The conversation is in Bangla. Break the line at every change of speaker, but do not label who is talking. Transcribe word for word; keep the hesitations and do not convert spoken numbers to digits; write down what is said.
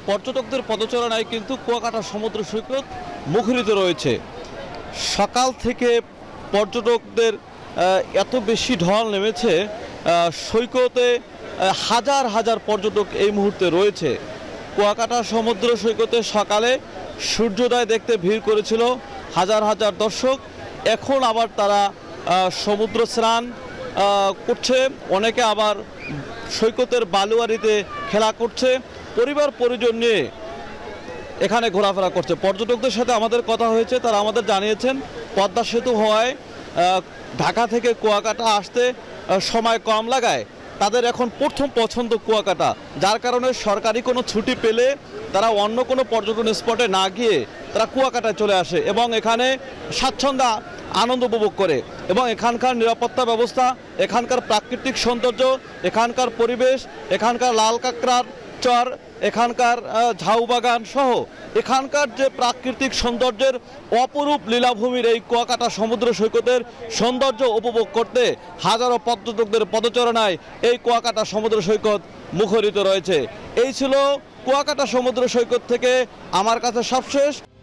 পর্যটকদের পদচারণায় কিন্তু কুয়াকাটা সমুদ্র সৈকত মুখরিত রয়েছে। সকাল থেকে পর্যটকদের এত বেশি ঢল নেমেছে, সৈকতে হাজার হাজার পর্যটক এই মুহূর্তে রয়েছে। কুয়াকাটা সমুদ্র সৈকতে সকালে সূর্যোদয় দেখতে ভিড় করেছিল হাজার হাজার দর্শক। এখন আবার তারা সমুদ্র স্নান করছে, অনেকে আবার সৈকতের বালুয়ারিতে খেলা করছে, পরিবার পরিজন নিয়ে এখানে ঘোরাফেরা করছে। পর্যটকদের সাথে আমাদের কথা হয়েছে, তারা আমাদের জানিয়েছেন পদ্মা সেতু হওয়ায় ঢাকা থেকে কুয়াকাটা আসতে সময় কম লাগায় তাদের এখন প্রথম পছন্দ কুয়াকাটা, যার কারণে সরকারি কোনো ছুটি পেলে তারা অন্য কোনো পর্যটন স্পটে না গিয়ে তারা কুয়াকাটায় চলে আসে এবং এখানে স্বাচ্ছন্দ্য আনন্দ উপভোগ করে। এবং এখানকার নিরাপত্তা ব্যবস্থা, এখানকার প্রাকৃতিক সৌন্দর্য, এখানকার পরিবেশ, এখানকার লাল কাঁকড়ার চর, এখানকার ঝাউ বাগান সহ এখানকার যে প্রাকৃতিক সৌন্দর্যের অপরূপ লীলাভূমির এই কুয়াকাটা সমুদ্র সৈকতের সৌন্দর্য উপভোগ করতে হাজারো পর্যটকদের পদচারণায় এই কুয়াকাটা সমুদ্র সৈকত মুখরিত রয়েছে। এই ছিল কুয়াকাটা সমুদ্র সৈকত থেকে আমার কাছে সবশেষ।